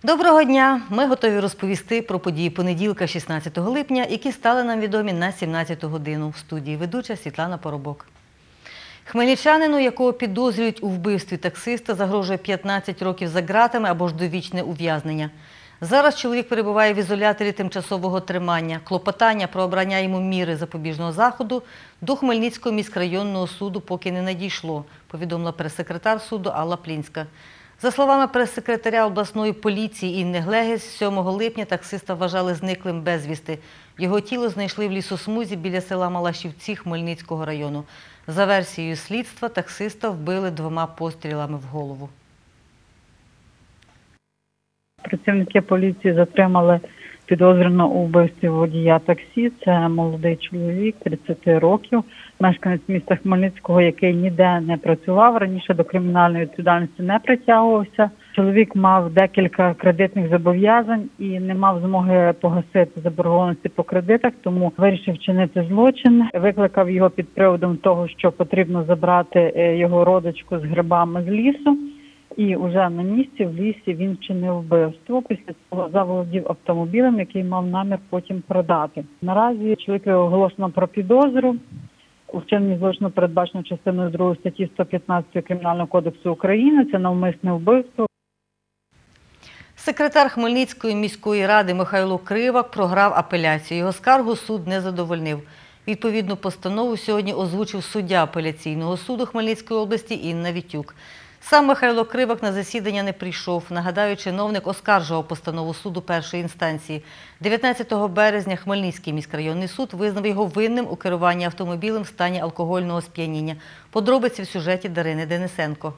Доброго дня! Ми готові розповісти про події понеділка, 16 липня, які стали нам відомі на 17 годину. В студії ведуча Світлана Поробок. Хмельничанину, якого підозрюють у вбивстві таксиста, загрожує 15 років за ґратами або ж довічне ув'язнення. Зараз чоловік перебуває в ізоляторі тимчасового тримання. Клопотання про обрання йому міри запобіжного заходу до Хмельницького міськрайонного суду поки не надійшло, повідомила прес-секретар суду Алла Плінська. За словами прес-секретаря обласної поліції Інни Глегес, 7 липня таксиста вважали зниклим безвісти. Його тіло знайшли в лісосмузі біля села Малашівці Хмельницького району. За версією слідства, таксиста вбили 2 пострілами в голову. Працівники поліції затримали підозрюваного у вбивстві водія таксі. Це молодий чоловік, 30 років, мешканець міста Хмельницького, який ніде не працював, раніше до кримінальної відповідальності не притягувався. Чоловік мав декілька кредитних зобов'язань і не мав змоги погасити заборгованості по кредитах, тому вирішив вчинити злочин. Викликав його під приводом того, що потрібно забрати його родичку з грибами з лісу. І вже на місці, в лісі, він вчинив вбивство. Після цього заволодів автомобілем, який мав намір потім продати. Наразі чоловікові оголошено про підозру. У вчиненні злочину передбачено частиною 2 статті 115 Кримінального кодексу України. Це навмисне вбивство. Секретар Хмельницької міської ради Михайло Кривак програв апеляцію. Його скаргу суд не задовольнив. Відповідну постанову сьогодні озвучив суддя апеляційного суду Хмельницької області Інна Вітюк. Сам Михайло Кривак на засідання не прийшов. Нагадаю, чиновник оскаржував постанову суду першої інстанції. 19 березня Хмельницький міськрайонний суд визнав його винним у керуванні автомобілем в стані алкогольного сп'яніння. Подробиці в сюжеті Дарини Денисенко.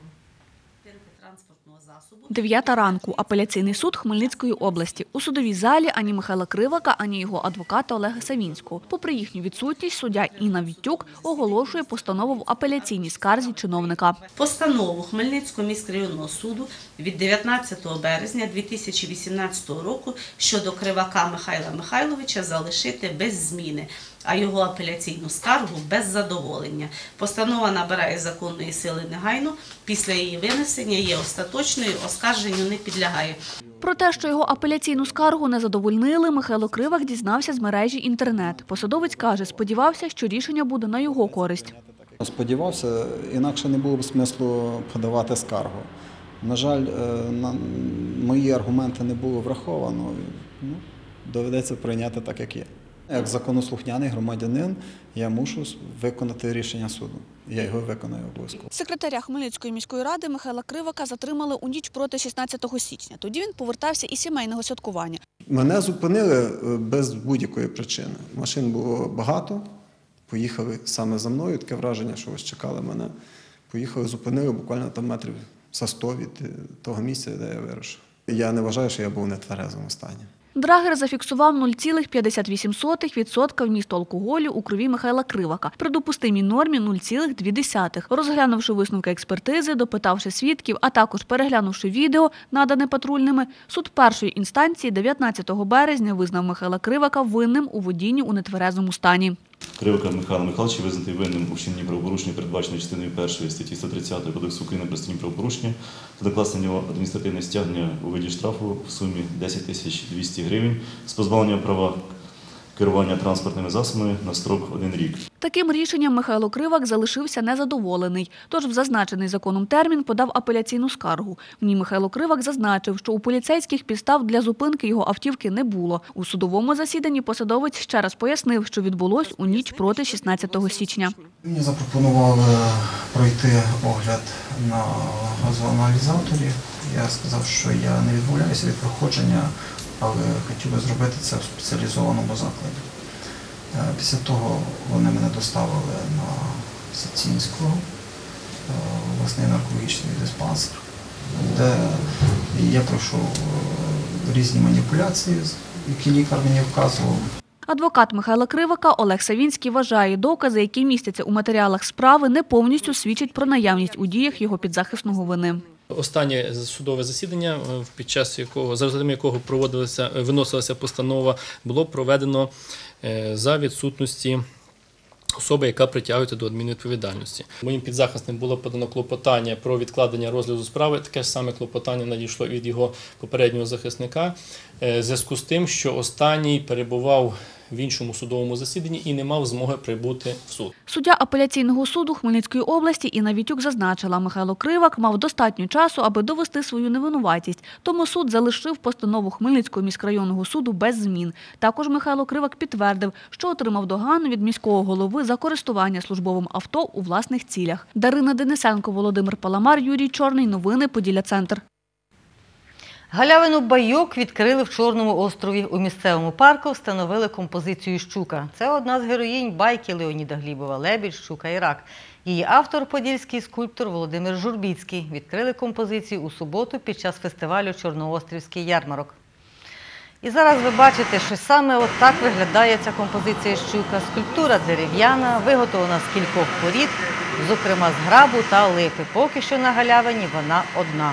9 ранку. Апеляційний суд Хмельницької області. У судовій залі ані Михайла Кривака, ані його адвоката Олега Савінського. Попри їхню відсутність, суддя Інна Вітюк оголошує постанову в апеляційній скарзі чиновника. Постанову Хмельницького міськрайонного суду від 19 березня 2018 року щодо Кривака Михайла Михайловича залишити без зміни, а його апеляційну скаргу без задоволення. Постанова набирає законної сили негайно, після її винесення є остаточною, оскарженню не підлягає. Про те, що його апеляційну скаргу не задовольнили, Михайло Кривак дізнався з мережі інтернет. Посадовець каже, сподівався, що рішення буде на його користь. Сподівався, інакше не було б смислу подавати скаргу. На жаль, мої аргументи не було враховано, доведеться прийняти так, як є. Як законослухняний громадянин, я мушу виконати рішення суду. Я його виконую обов'язково. Секретаря Хмельницької міської ради Михайла Кривака затримали у ніч проти 16 січня. Тоді він повертався із сімейного святкування. Мене зупинили без будь-якої причини. Машин було багато, поїхали саме за мною. Таке враження, що ось чекали мене. Поїхали, зупинили буквально там метрів за 100 від того місця, де я вирушив. Я не вважаю, що я був в нетверезому стані. Драгер зафіксував 0,58% вмісту алкоголю у крові Михайла Кривака. При допустимій нормі 0,2. Розглянувши висновки експертизи, допитавши свідків, а також переглянувши відео, надане патрульними, суд першої інстанції 19 березня визнав Михайла Кривака винним у водінні у нетверезому стані. Кривака Михайла Михайловича визнати винним у вчиненні правопорушення, передбаченої частиною 1 статті 130 Кодексу України про адміністративні правопорушення, та докласти на нього адміністративне стягнення у виді штрафу в сумі 10 200 гривень з позбавленням права керування транспортними засобами на строк 1 рік. Таким рішенням Михайло Кривак залишився незадоволений. Тож в зазначений законом термін подав апеляційну скаргу. В ній Михайло Кривак зазначив, що у поліцейських підстав для зупинки його автівки не було. У судовому засіданні посадовець ще раз пояснив, що відбулось у ніч проти 16 січня. Мені запропонували пройти огляд на газоаналізаторі. Я сказав, що я не відмовляюся від проходження, але хотів би зробити це в спеціалізованому закладі. Після того вони мене доставили на Сацінського, обласний наркологічний диспансер, де я пройшов різні маніпуляції, які лікар мені вказував. Адвокат Михайла Кривака Олег Савінський вважає, докази, які містяться у матеріалах справи, не повністю свідчать про наявність у діях його підзахисного вини. Останнє судове засідання, під час якого, за результатами якого виносилася постанова, було проведено за відсутності особа, яка притягується до адмінвідповідальності. Моїм підзахисним було подано клопотання про відкладення розгляду справи. Таке ж саме клопотання надійшло від його попереднього захисника в зв'язку з тим, що останній перебував в іншому судовому засіданні і не мав змоги прибути в суд. Суддя апеляційного суду Хмельницької області Інна Вітюк зазначила, Михайло Кривак мав достатньо часу, аби довести свою невинуватість. Тому суд залишив постанову Хмельницького міськрайонного суду без змін. Також Михайло Кривак підтвердив, що отримав догану від міського голови за користування службовим авто у власних цілях. Дарина Денисенко, Володимир Паламар, Юрій Чорний. Новини Поділля-Центр. Галявину «Байок» відкрили в Чорному острові. У місцевому парку встановили композицію «Щука». Це одна з героїнь байки Леоніда Глібова «Лебідь, щука і рак». Її автор – подільський скульптор Володимир Журбіцький. Відкрили композицію у суботу під час фестивалю «Чорноострівський ярмарок». І зараз ви бачите, що саме отак виглядає ця композиція «Щука». Скульптура дерев'яна, виготовлена з кількох порід, зокрема з грабу та липи. Поки що на галявині вона одна.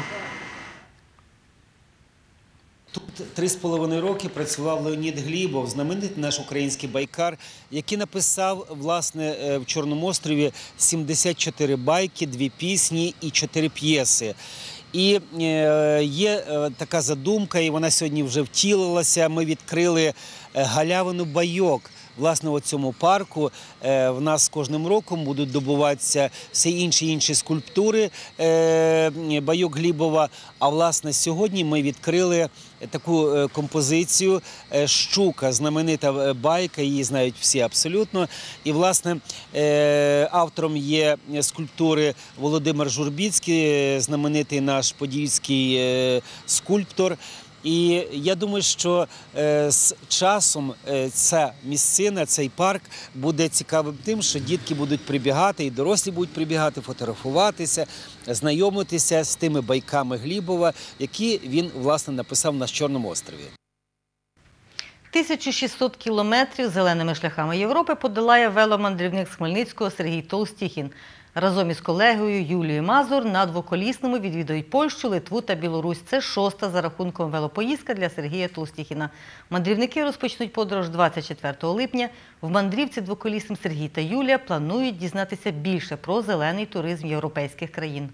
Тут 3,5 роки працював Леонід Глібов, знаменитий наш український байкар, який написав, власне, в Чорному острові 74 байки, 2 пісні і 4 п'єси. І є така задумка, і вона сьогодні вже втілилася. Ми відкрили галявину «Байок». Власне, у цьому парку в нас з кожним роком будуть добуватися всі інші скульптури Байок Глібова. А, власне, сьогодні ми відкрили таку композицію «Щука», знаменита байка, її знають всі абсолютно. І, власне, автором є скульптури Володимир Журбіцький, знаменитий наш подільський скульптор. І я думаю, що з часом ця місцина, цей парк буде цікавим тим, що дітки будуть прибігати, і дорослі будуть прибігати, фотографуватися, знайомитися з тими байками Глібова, які він, власне, написав на Чорному острові. 1600 кілометрів зеленими шляхами Європи подолає веломандрівник з Хмельницького Сергій Толстіхін. Разом із колегою Юлією Мазур на двоколісному відвідують Польщу, Литву та Білорусь. Це 6-та за рахунком велопоїздка для Сергія Толстіхіна. Мандрівники розпочнуть подорож 24 липня. В мандрівці двоколісним Сергій та Юлія планують дізнатися більше про зелений туризм європейських країн.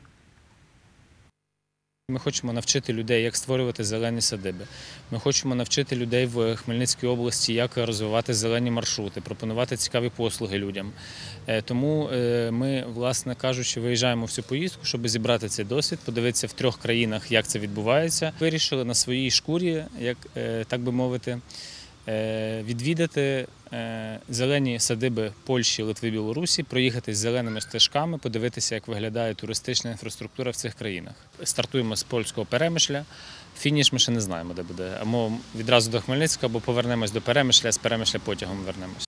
Ми хочемо навчити людей, як створювати зелені садиби. Ми хочемо навчити людей в Хмельницькій області, як розвивати зелені маршрути, пропонувати цікаві послуги людям. Тому ми, власне кажучи, виїжджаємо в цю поїздку, щоб зібрати цей досвід, подивитися в 3 країнах, як це відбувається. Вирішили на своїй шкурі, як так би мовити, відвідати зелені садиби Польщі, Литви, Білорусі, проїхати з зеленими стежками, подивитися, як виглядає туристична інфраструктура в цих країнах. Стартуємо з польського Перемишля, фініш ми ще не знаємо, де буде. Або відразу до Хмельницького, або повернемось до Перемишля, з Перемишля потягом вернемось.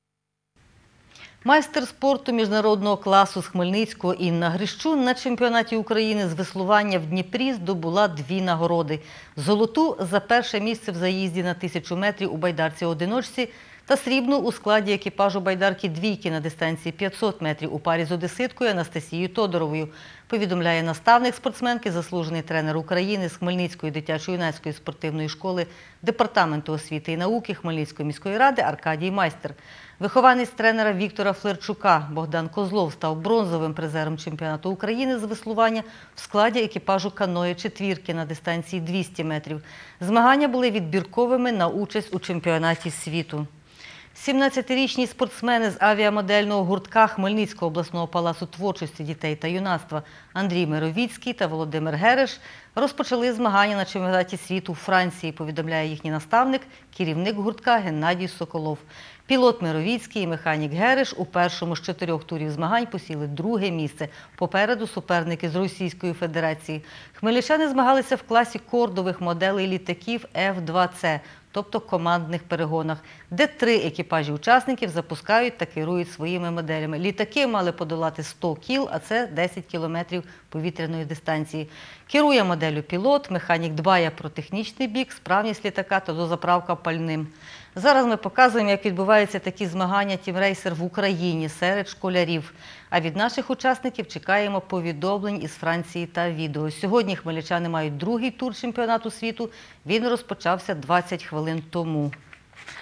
Майстер спорту міжнародного класу з Хмельницького Інна Грищун на чемпіонаті України з веслування в Дніпрі здобула 2 нагороди. Золоту за перше місце в заїзді на 1000 метрів у байдарці-одиночці та срібну у складі екіпажу байдарки «Двійки» на дистанції 500 метрів у парі з одеситкою Анастасією Тодоровою, повідомляє наставник спортсменки, заслужений тренер України з Хмельницької дитячо-юнацької спортивної школи Департаменту освіти і науки Хмельницької міської ради Аркадій Майстер. Вихованець тренера Віктора Флерчука Богдан Козлов став бронзовим призером чемпіонату України з веслування в складі екіпажу каної-четвірки на дистанції 200 метрів. Змагання були відбірковими на участь у чемпіонаті світу. 17-річні спортсмени з авіамодельного гуртка Хмельницького обласного палацу творчості дітей та юнацтва Андрій Мировіцький та Володимир Гереш розпочали змагання на чемпіонаті світу у Франції, повідомляє їхній наставник, керівник гуртка Геннадій Соколов. Пілот Мировіцький і механік Гереш у першому з 4 турів змагань посіли 2-ге місце. Попереду суперники з Російської Федерації. Хмельничани змагалися в класі кордових моделей літаків F-2C, тобто командних перегонах, де 3 екіпажі учасників запускають та керують своїми моделями. Літаки мали подолати 100 кіл, а це 10 кілометрів повітряної дистанції. Керує моделлю пілот, механік дбає про технічний бік, справність літака та дозаправка пальним. Зараз ми показуємо, як відбуваються такі змагання «Тімрейсер» в Україні серед школярів. А від наших учасників чекаємо повідомлень із Франції та відео. Сьогодні хмельничани мають 2-й тур чемпіонату світу. Він розпочався 20 хвилин тому.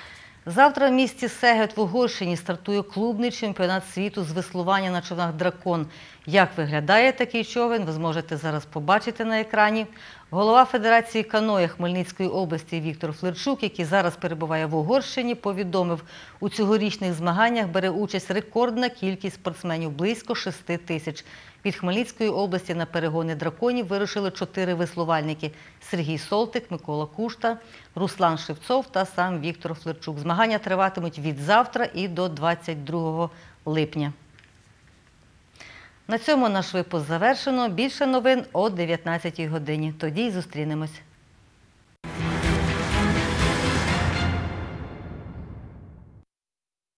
Завтра в місті Сегед в Угорщині стартує клубний чемпіонат світу з веслування на човнах «Дракон». Як виглядає такий човен, ви зможете зараз побачити на екрані. Голова Федерації каноє Хмельницької області Віктор Флерчук, який зараз перебуває в Угорщині, повідомив, у цьогорічних змаганнях бере участь рекордна кількість спортсменів – близько 6 тисяч. Від Хмельницької області на перегони драконів вирушили 4 веслувальники – Сергій Солтик, Микола Кушта, Руслан Шевцов та сам Віктор Флерчук. Змагання триватимуть від завтра і до 22 липня. На цьому наш випуск завершено. Більше новин о 19 годині. Тоді й зустрінемось.